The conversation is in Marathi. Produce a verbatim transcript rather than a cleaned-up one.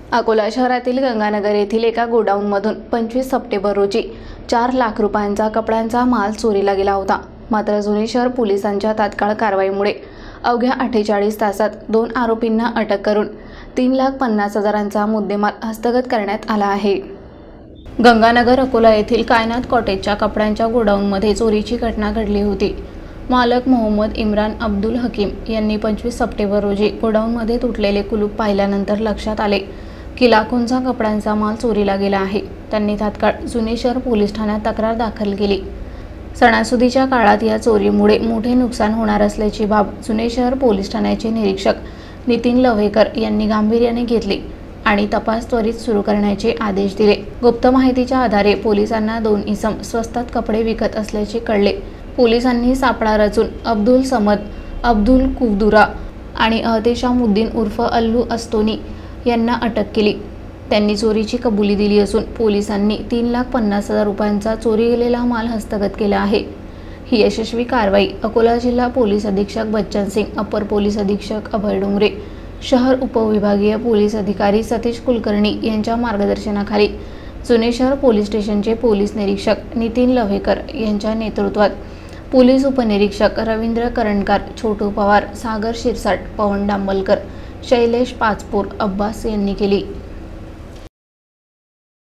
अकोला शहरातील गंगानगर येथील एका गोडाऊनमधून पंचवीस सप्टेंबर रोजी चार लाख रुपयांचा कपड्यांचा माल चोरीला गेला होता। मात्र जुने शहर पोलिसांच्या तात्काळ कारवाईमुळे अवघ्या अठ्ठेचाळीस तासात दोन आरोपींना अटक करून तीन लाख पन्नास हजारांचा मुद्देमाल हस्तगत करण्यात आला आहे। गंगानगर अकोला येथील कायनात कॉटेजच्या कपड्यांच्या गोडाऊनमध्ये चोरीची घटना घडली होती। मालक मोहम्मद इम्रान अब्दुल हकीम यांनी पंचवीस सप्टेंबर रोजी गोडाऊनमध्ये तुटलेले कुलूप पाहिल्यानंतर लक्षात आले की लाखोंचा कपड्यांचा माल चोरीला गेला आहे। त्यांनी तात्काळ जुने शहर पोलीस ठाण्यात तक्रार दाखल केली। सणासुदीच्या काळात या चोरीमुळे मोठे नुकसान होणार असल्याची बाब जुने शहर पोलीस ठाण्याचे निरीक्षक नितीन लवेकर यांनी गांभीर्याने घेतली आणि तपास त्वरित सुरू करण्याचे आदेश दिले। गुप्त माहितीच्या आधारे पोलिसांना दोन इसम स्वस्तात कपडे विकत असल्याचे कळले। पोलिसांनी सापळा रचून अब्दुल समद, अब्दुल कुवदुरा आणि अहतेशामुद्दीन उर्फ अल्लू अस्तोनी यांना अटक केली। त्यांनी चोरीची कबुली दिली असून पोलिसांनी तीन लाख पन्नास हजार रुपयांचा चोरी गेलेला माल हस्तगत केला आहे। ही यशस्वी कारवाई अकोला जिल्हा पोलीस अधीक्षक बच्चन सिंग, अपर पोलीस अधीक्षक अभय डोंगरे, शहर उपविभागीय पोलीस अधिकारी सतीश कुलकर्णी यांच्या मार्गदर्शनाखाली जुने शहर पोलीस स्टेशनचे पोलीस निरीक्षक नितीन लवेकर यांच्या नेतृत्वात पोलीस उपनिरीक्षक रवींद्र करणकार, छोटू पवार, सागर शिरसाट, पवन डांबलकर, शैलेश पाचपूर, अब्बास यांनी केली।